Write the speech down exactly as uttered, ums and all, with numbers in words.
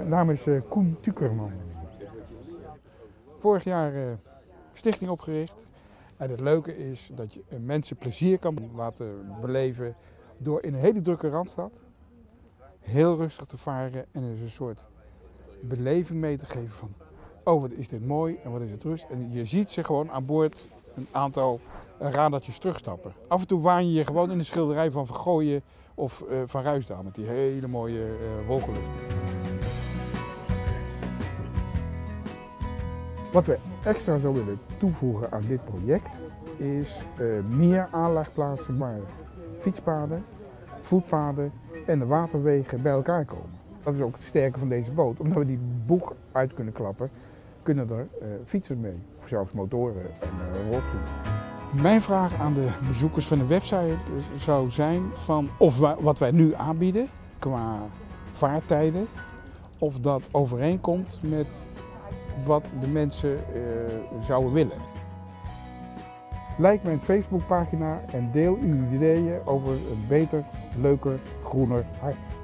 Mijn naam is uh, Koen Tukerman. Vorig jaar uh, stichting opgericht. En het leuke is dat je uh, mensen plezier kan laten beleven door in een hele drukke Randstad heel rustig te varen en er een soort beleving mee te geven van oh wat is dit mooi en wat is het rust. En je ziet ze gewoon aan boord een aantal radartjes terugstappen. Af en toe waan je je gewoon in de schilderij van Vergooyen of uh, van Ruisdael met die hele mooie uh, wolkenlucht. Wat we extra zo willen toevoegen aan dit project is uh, meer aanlegplaatsen waar fietspaden, voetpaden en de waterwegen bij elkaar komen. Dat is ook het sterke van deze boot. Omdat we die boeg uit kunnen klappen, kunnen er uh, fietsers mee. Of zelfs motoren en uh, rolstoelen. Mijn vraag aan de bezoekers van de website zou zijn van of wij, wat wij nu aanbieden qua vaartijden, of dat overeenkomt met wat de mensen uh, zouden willen. Like mijn Facebookpagina en deel uw ideeën over een beter, leuker, groener hart.